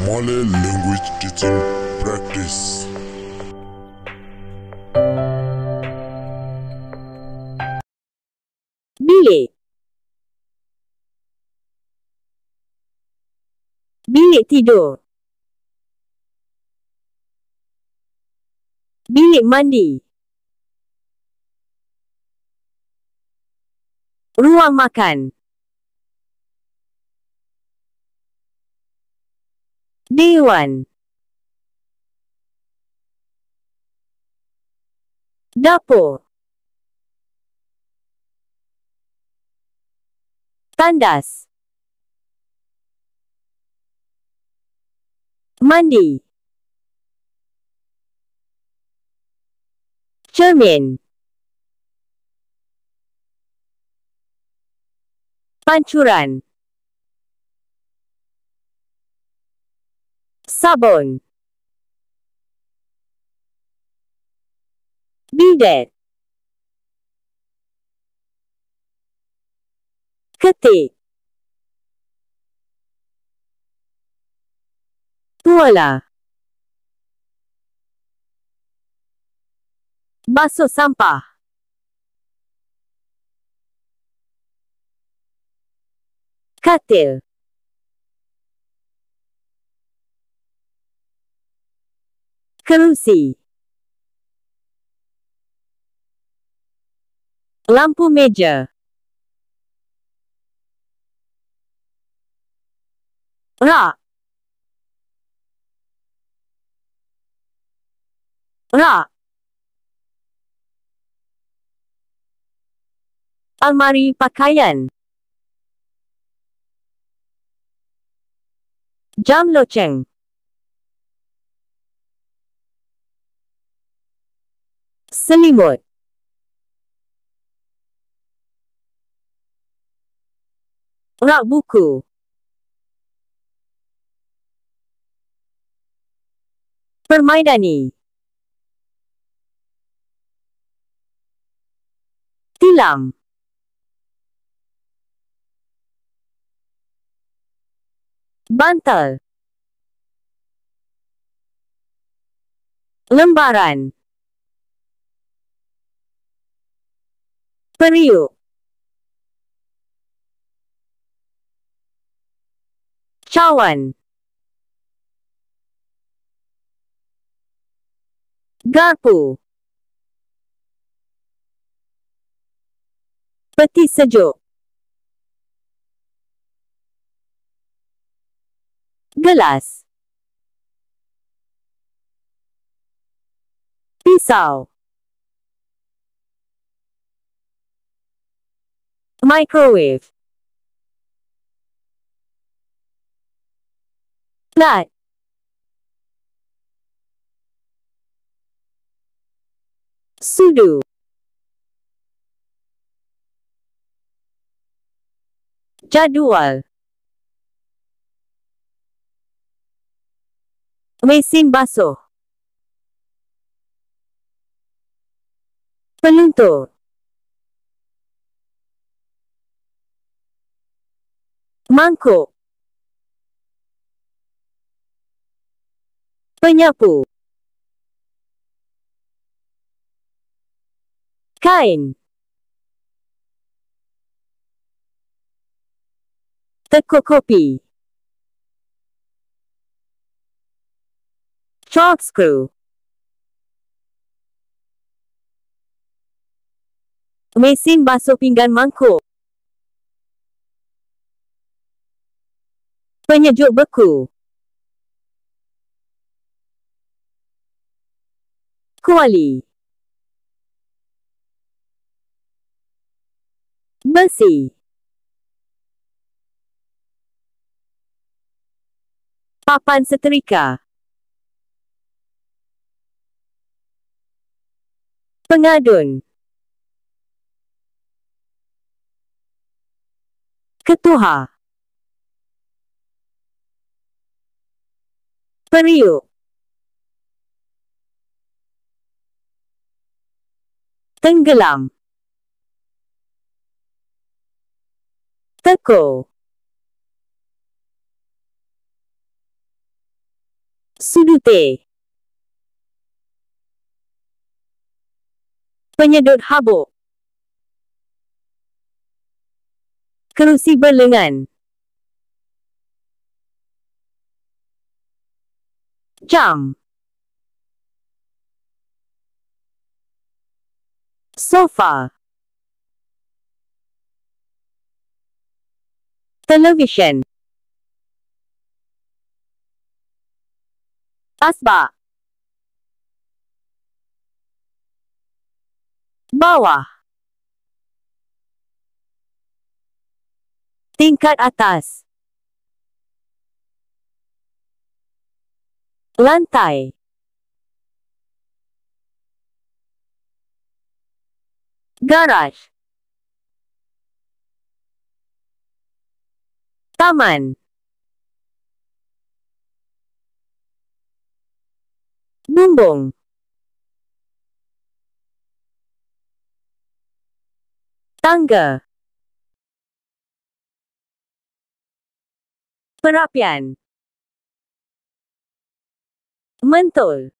Malay language teaching practice. Bilik. Bilik tidur. Bilik mandi. Ruang makan. Dewan. Dapur. Tandas. Mandi. Cermin. Pancuran. Sabun. Bidet. Ketik. Tuala. Basuh sampah. Katil. Kerusi. Lampu meja. Rak. Rak. Almari pakaian. Jam loceng. Selimut. Rak buku. Permaidani. Tilam. Bantal. Lembaran. Periuk. Cawan. Garpu. Peti sejuk. Gelas. Pisau. Microwave. Plat. Sudu. Jadual. Mesin basuh. Peluntur. Mangkuk. Penyapu. Kain. Tekuk kopi. Corkscrew. Mesin basuh pinggan mangkuk. Penyejuk beku. Kuali. Besi. Papan setrika. Pengadun. Ketuha. Periuk. Tenggelam. Teko. Sudute. Penyedut habuk. Kerusi berlengan. Jam. Sofa. Television. Asbak. Bawah. Tingkat atas. Lantai. Garaj. Taman. Bumbung. Tangga. Perapian. Mentul.